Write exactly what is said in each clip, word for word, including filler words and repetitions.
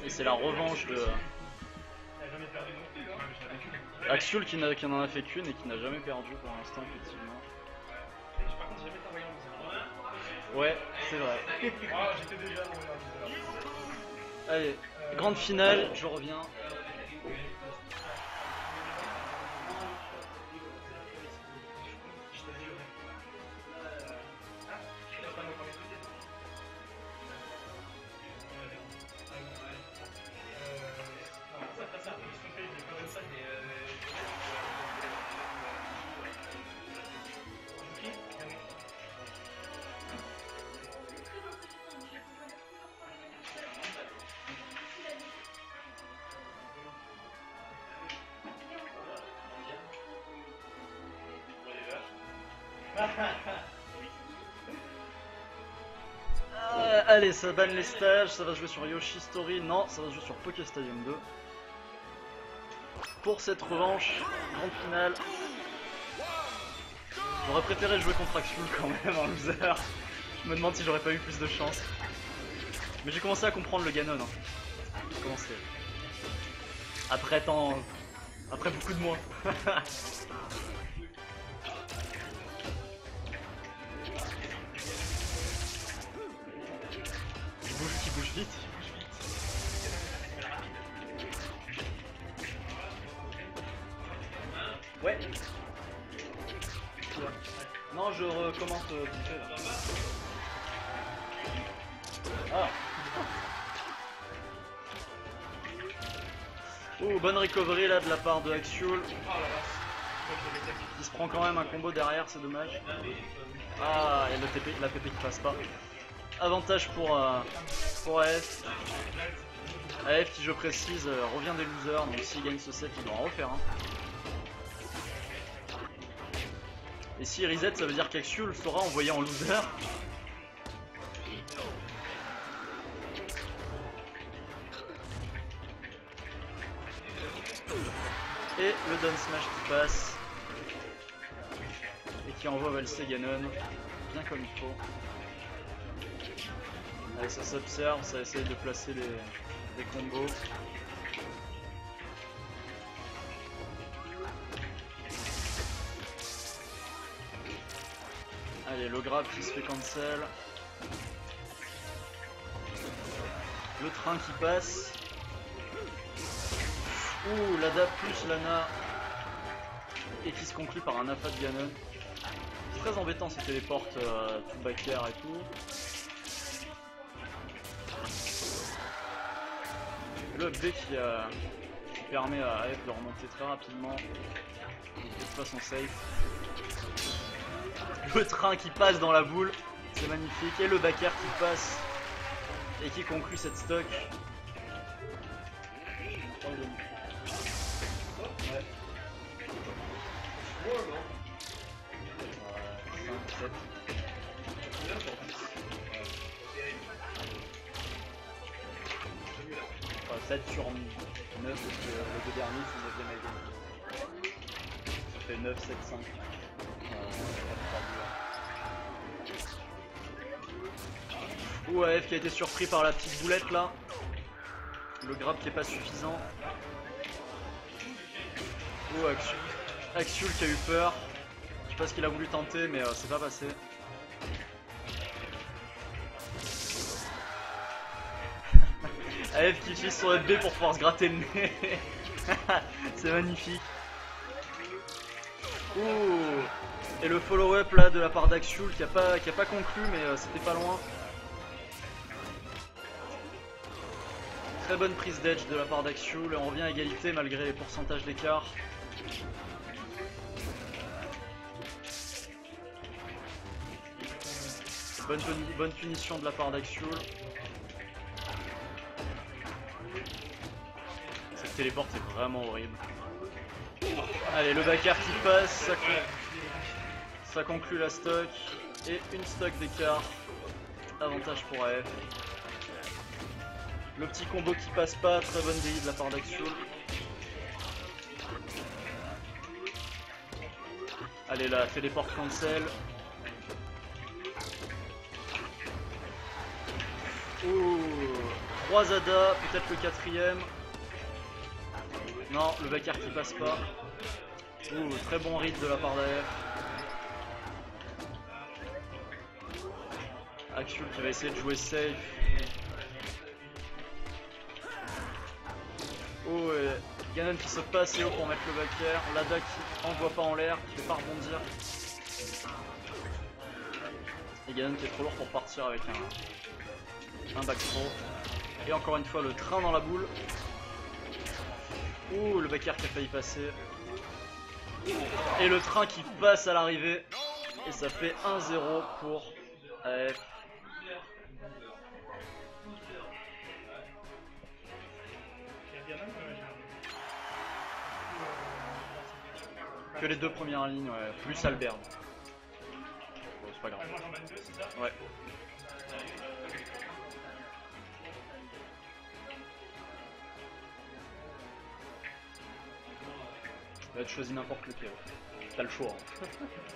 Et c'est la revanche de Axiul qui, qui n'en a fait qu'une et qui n'a jamais perdu pour l'instant, effectivement. Ouais, c'est vrai. Allez, grande finale, je reviens. Euh, allez, ça banne les stages, ça va jouer sur Yoshi Story, non, ça va jouer sur Poké Stadium deux. Pour cette revanche, grande finale. J'aurais préféré jouer contre Axiul quand même en loser. Je me demande si j'aurais pas eu plus de chance. Mais j'ai commencé à comprendre le Ganon. Hein. J'ai commencé. Après tant... Après beaucoup de mois. Il bouge, il bouge vite. Ouais. Non, je recommence euh, vite fait là. Ah. Oh, bonne recovery là de la part de Axiul. Il se prend quand même un combo derrière, c'est dommage. Ah, il y a le T P, la P P qui passe pas. Avantage pour, euh, pour A F. A F qui, je précise, euh, revient des losers, donc s'il gagne ce set, il doit en refaire un. Et si reset, ça veut dire qu'Axiul sera envoyé en loser. Et le down smash qui passe. Et qui envoie valser Ganon. Bien comme il faut. Allez, ça s'observe, ça essaye de placer les, les combos. Allez, le grab qui se fait cancel. Le train qui passe. Ouh, l'Ada plus l'Ana. Et qui se conclut par un A F A de Ganon. C'est très embêtant ces téléportes euh, tout backer et tout. Le up B qui, euh, qui permet à A F de remonter très rapidement. De toute façon safe. Le train qui passe dans la boule, c'est magnifique. Et le backer qui passe et qui conclut cette stock. cinq, sept. Enfin, sept sur neuf, parce que le deux derniers c'est le neuvième avec ça fait neuf, sept, cinq. Ouh, A F qui a été surpris par la petite boulette là. Le grab qui est pas suffisant. Ouh, Axiul. Axiul qui a eu peur. Je sais pas ce qu'il a voulu tenter, mais euh, c'est pas passé. A F qui utilise son F B pour pouvoir se gratter le nez. C'est magnifique. Ouh. Et le follow-up là de la part d'Axiul qui a pas, qui a pas conclu, mais euh, c'était pas loin. Très bonne prise d'edge de la part d'Axiul et on revient à égalité malgré les pourcentages d'écart. Bonne, bonne punition de la part d'Axiul. Cette téléporte est vraiment horrible. Allez, le backer qui passe, ça, con... ça conclut la stock. Et une stock d'écart. Avantage pour A F. Le petit combo qui passe pas, très bonne D I de la part d'Axiul. Allez là, téléport cancel. Ouh. trois A D A, peut-être le quatrième. Non, le backer qui passe pas. Ouh, très bon read de la part d'A F. Axiul qui va essayer de jouer safe. Oh, et Ganon qui saute pas assez haut pour mettre le backer. Lada qui envoie pas en l'air, qui fait pas rebondir. Et Ganon qui est trop lourd pour partir avec un, un back throw. Et encore une fois le train dans la boule. Ouh, le backer qui a failli passer. Et le train qui passe à l'arrivée. Et ça fait un zéro pour A F. Que les deux premières lignes, ouais, plus Albert. Bon, c'est pas grave. Ouais. Là, tu choisis n'importe lequel. T'as le choix. Hein.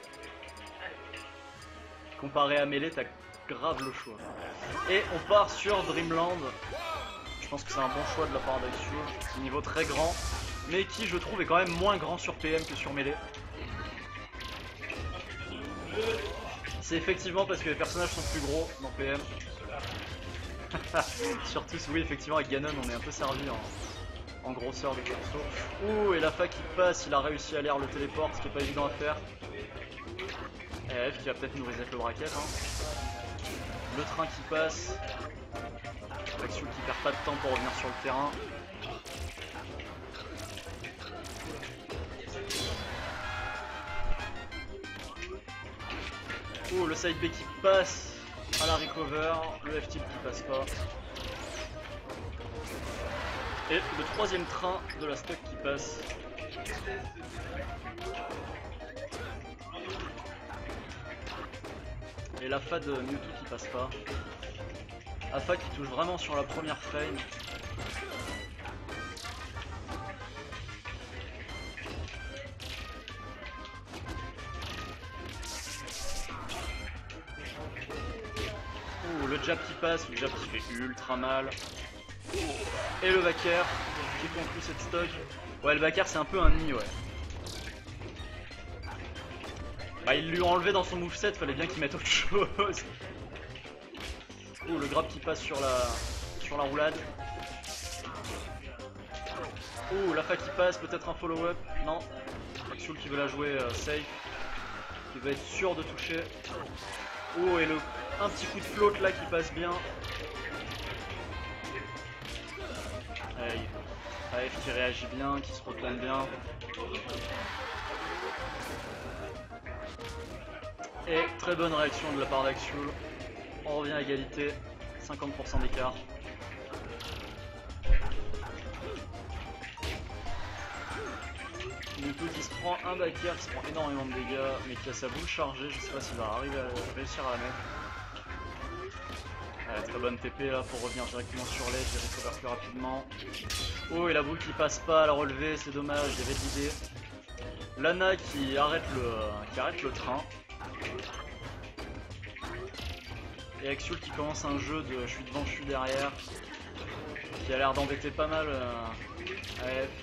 Comparé à Melee, t'as grave le choix. Et on part sur Dreamland. Je pense que c'est un bon choix de la part d'Axiul. Niveau très grand, mais qui je trouve est quand même moins grand sur P M que sur Melee. C'est effectivement parce que les personnages sont plus gros dans P M. Surtout, oui, effectivement, avec Ganon, on est un peu servi en, en grosseur des persos. Ouh, et la Fa qui passe, il a réussi à l'air le téléport, ce qui est pas évident à faire. Et F qui va peut-être nous reset le bracket. Hein. Le train qui passe. Axiul qui perd pas de temps pour revenir sur le terrain. Oh, le side B qui passe à la recover, le F-tilt qui passe pas. Et le troisième train de la stock qui passe. Et la Fa de Mewtwo qui passe pas. Afa qui touche vraiment sur la première frame. Ouh, le jab qui passe, le jab qui fait ultra mal. Et le backer qui conclut cette stock. Ouais, le backer c'est un peu un nid, ouais. Bah, il lui a enlevé dans son moveset, fallait bien qu'il mette autre chose. Ouh, le grab qui passe sur la, sur la roulade. Ouh, la Fa qui passe, peut-être un follow-up. Non. Axiul qui veut la jouer euh, safe. Qui va être sûr de toucher. Oh, et le, un petit coup de float là qui passe bien. Allez, A F qui réagit bien, qui se replane bien. Et très bonne réaction de la part d'Axiul. On revient à égalité, cinquante pour cent d'écart. Mewtwo qui se prend un backer, qui se prend énormément de dégâts, mais qui a sa boule chargée, je sais pas s'il va arriver à réussir à la mettre. Allez, très bonne T P là pour revenir directement sur l'edge et recover plus rapidement. Oh, et la boule qui passe pas à la relever, c'est dommage, il y avait de l'idée. Lana qui arrête le, qui arrête le train. Et Axiul qui commence un jeu de je suis devant, je suis derrière, qui a l'air d'embêter pas mal euh, A F.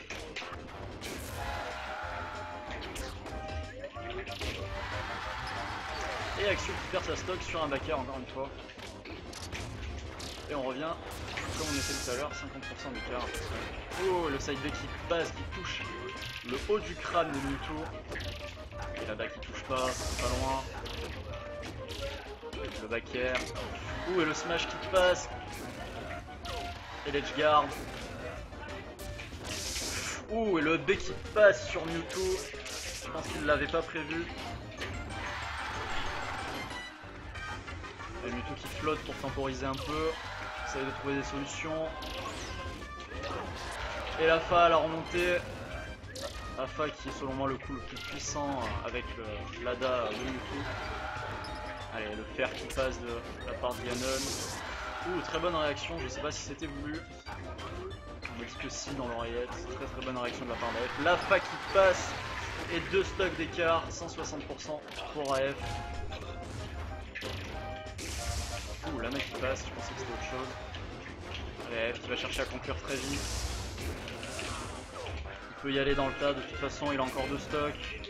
Et Axiul qui perd sa stock sur un backer encore une fois. Et on revient comme on était tout à l'heure, cinquante pour cent d'écart. Oh, le side B qui passe, qui touche le haut du crâne de Mewtwo. Et là-bas qui touche pas, c'est pas loin. Le back air. Ouh, et le smash qui passe. Et l'edge guard. Ouh, et le B qui passe sur Mewtwo. Je pense qu'il l'avait pas prévu. Et Mewtwo qui flotte pour temporiser un peu. Essaye de trouver des solutions. Et la Fa à la remontée. La Fa qui est selon moi le coup le plus puissant avec l'A D A de Mewtwo. Allez, le fer qui passe de la part de Ganon. Ouh, très bonne réaction, je sais pas si c'était voulu. On me dit que si dans l'oreillette. Très très bonne réaction de la part d'A F. La Fa qui passe et deux stocks d'écart, cent soixante pour cent pour A F. Ouh, la mec qui passe, je pensais que c'était autre chose. Allez, F qui va chercher à conclure très vite. Il peut y aller dans le tas, de toute façon il a encore deux stocks.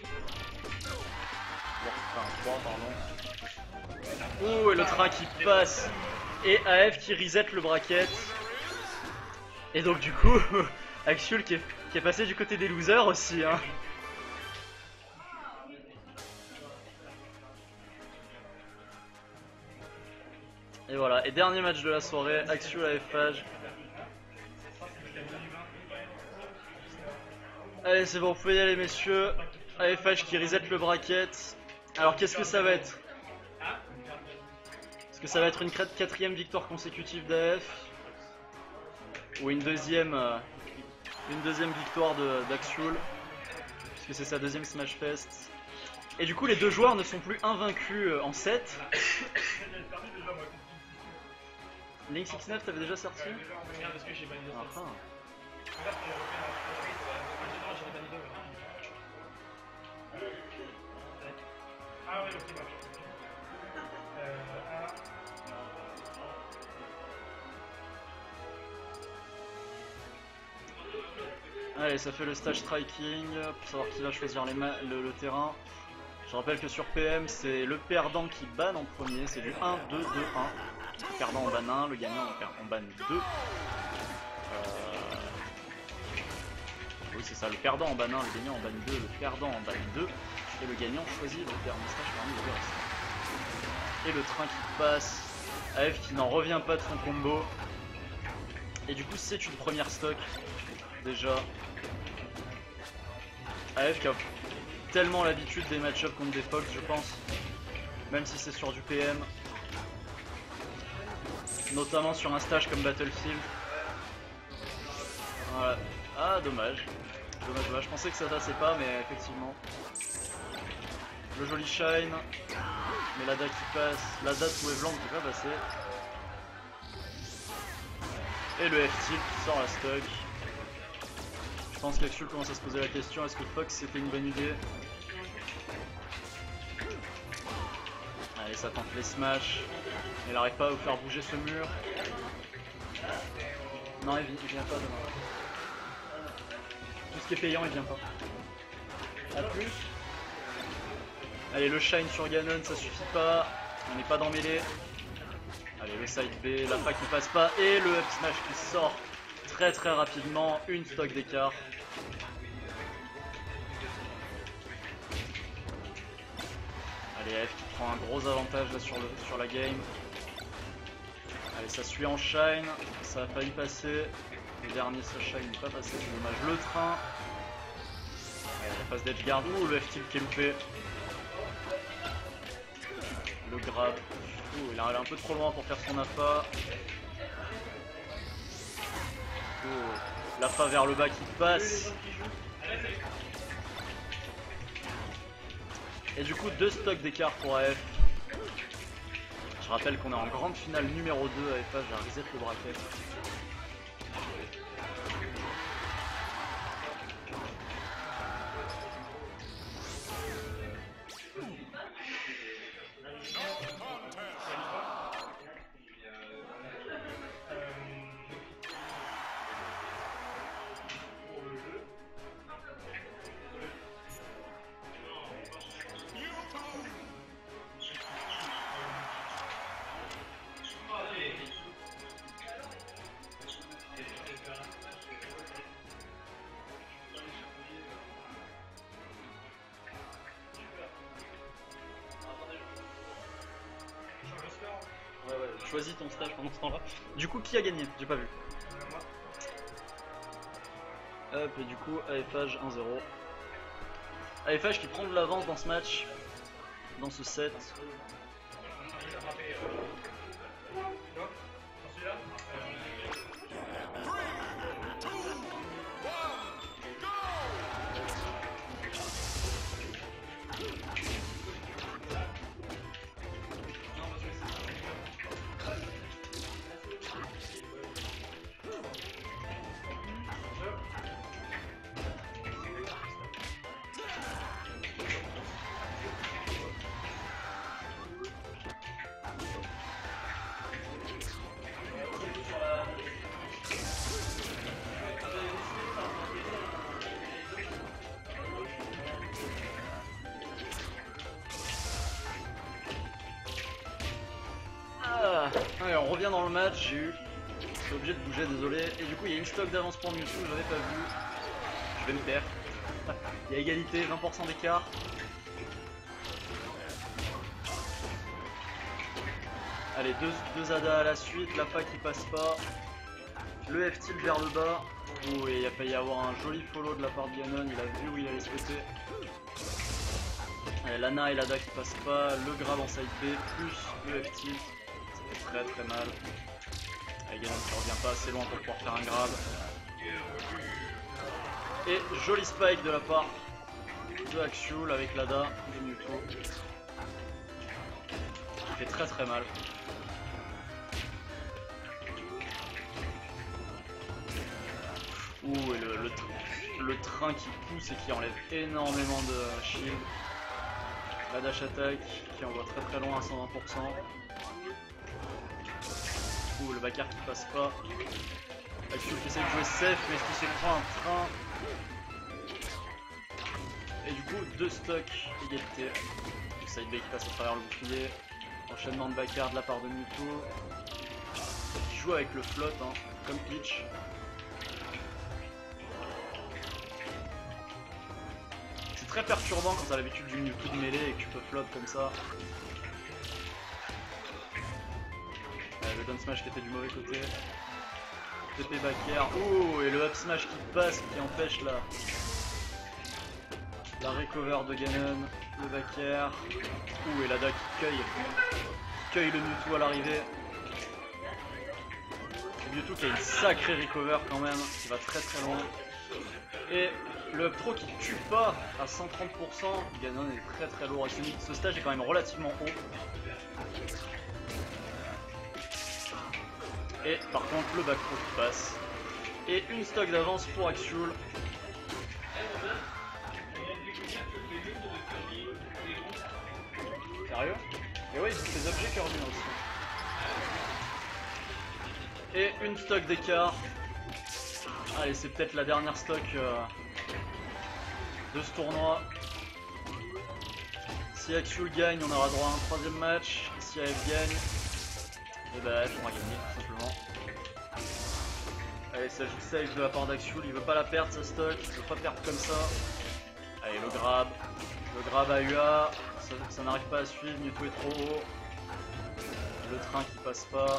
Bon, enfin trois pardon. Oh, et le train qui passe. Et A F qui reset le bracket. Et donc du coup, Axiul qui est, qui est passé du côté des losers aussi. Hein. Et voilà, et dernier match de la soirée, Axiul A F H. Allez, c'est bon, vous pouvez y aller, messieurs. A F H qui reset le bracket. Alors, qu'est-ce que ça va être? Est-ce que ça va être une quatrième victoire consécutive d'A F? Ou une deuxième, euh, une deuxième victoire d'Axiul? Puisque c'est sa deuxième Smash Fest. Et du coup, les deux joueurs ne sont plus invaincus en sept. Link six neuf, t'avais déjà sorti? Ah, ah. Allez, ça fait le stage striking pour savoir qui va choisir les le, le terrain. Je rappelle que sur P M, c'est le perdant qui banne en premier, c'est du un deux deux un. Le perdant en banne un, le gagnant en banne deux. Euh... Oui, c'est ça, le perdant en banne un, le gagnant en banne deux, le perdant en banne deux, et le gagnant choisit le dernier stage parmi les deux. Et le train qui passe, A F qui n'en revient pas de son combo. Et du coup, c'est une première stock, déjà. A F qui a tellement l'habitude des match-ups contre des Fox, je pense, même si c'est sur du P M. Notamment sur un stage comme Battlefield. Voilà. Ah, dommage. Dommage, dommage. Je pensais que ça passait pas, mais effectivement. Le joli shine. Mais l'A D A qui passe. L'A D A de Waveland qui va passer. Et le F-tilt qui sort la stock. Je pense qu'Axiul commence à se poser la question, est-ce que Fox c'était une bonne idée? Allez, ça tente les smash. Il n'arrive pas à vous faire bouger ce mur. Non, il, il vient pas demain. Tout ce qui est payant, il vient pas. A plus. Allez, le shine sur Ganon, ça suffit pas. On n'est pas dans mêlée. Allez, le side B, la fac qui passe pas. Et le up smash qui sort très très rapidement. Une stock d'écart. Allez, F qui prend un gros avantage là sur, le, sur la game. Allez, ça suit en shine. Ça a failli passer. Le dernier, ça shine n'est pas passé. C'est dommage. Le train. Allez, la passe d'edge guard. Ouh, le F-tilt qui est loupé. Le grab. Ouh, il est allé un peu trop loin pour faire son A F A. Oh, l'A F A vers le bas qui passe. Et du coup, deux stocks d'écart pour A F. Je rappelle qu'on est en grande finale numéro deux. A F H va reset le bracket. Choisis ton stage pendant ce temps-là. Du coup, qui a gagné? J'ai pas vu. Hop, et du coup, A F H un zéro. A F H qui prend de l'avance dans ce match, dans ce set. on revient dans le match, j'ai eu... Je suis obligé de bouger, désolé. Et du coup il y a une stock d'avance pour Mewtwo, je l'avais pas vu. Je vais me taire. Il y a égalité, vingt pour cent d'écart. Allez, deux, deux A D A à la suite, la fac qui passe pas. Le F-tilt vers le bas. Oh, et il a failli y avoir un joli follow de la part de Ganon, il a vu où il allait se péter. Allez, l'Ana et l'A D A qui passent pas, le grab en side B, plus le F-tilt. Ça fait très très mal. Allez, Ganon qui revient pas assez loin pour pouvoir faire un grab. Et joli spike de la part de Axiul avec l'A D A de Mewtwo. Qui fait très très mal. Ouh, et le, le, le train qui pousse et qui enlève énormément de shield. La dash attack qui envoie très très loin à cent vingt pour cent. Ouh, le backer qui passe pas. Axiul qui essaie de jouer safe, mais est-ce qu'il se prend un train? Et du coup, deux stocks, égalité. Le side B qui passe à travers le bouclier. Enchaînement de backer de la part de Mewtwo. Qui joue avec le float, hein, comme Peach. C'est très perturbant quand t'as l'habitude du Mewtwo de mêlée et que tu peux float comme ça. Euh, le down smash qui était du mauvais côté. T P backer. Oh, et le up smash qui passe, qui empêche la, la recover de Ganon. Le backer. Ouh, et l'A D A qui cueille. Qui cueille le Mewtwo à l'arrivée. Mewtwo qui a une sacrée recover quand même, qui va très très loin. Et le up throw qui tue pas à cent trente pour cent. Ganon est très très lourd. Et ce stage est quand même relativement haut. Et par contre le back throw qui passe. Et une stock d'avance pour Axiul. Sérieux? Et ouais, ils ont des objets Kirby aussi. Et une stock d'écart. Allez, c'est peut-être la dernière stock euh, de ce tournoi. Si Axiul gagne, on aura droit à un troisième match. Si A F gagne, et bah F on va gagner tout simplement. Allez, ça joue safe de la part d'Axiul, il veut pas la perdre sa stock, il veut pas perdre comme ça. Allez, le grab, le grab à U A, ça, ça n'arrive pas à suivre, Mewtwo est trop haut. Le train qui passe pas.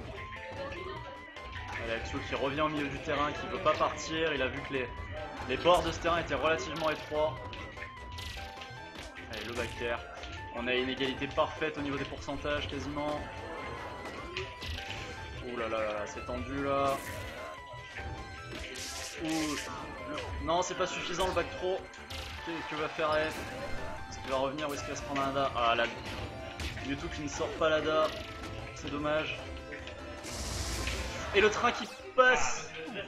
Allez, Axiul qui revient au milieu du terrain, qui veut pas partir, il a vu que les, les bords de ce terrain étaient relativement étroits. Allez, le backer. On a une égalité parfaite au niveau des pourcentages quasiment. Ouh là là là, là c'est tendu là. Ouh, le... Non, c'est pas suffisant le back throw. Que, que va faire F? Est-ce qu'il va revenir ou est-ce qu'il va se prendre un A D A? Ah, la... Mewtwo qui ne sort pas l'A D A. C'est dommage. Et le train qui passe.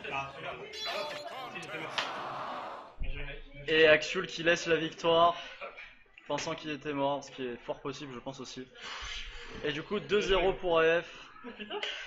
Et Axiul qui laisse la victoire, pensant qu'il était mort, ce qui est fort possible je pense aussi. Et du coup deux zéro pour A F.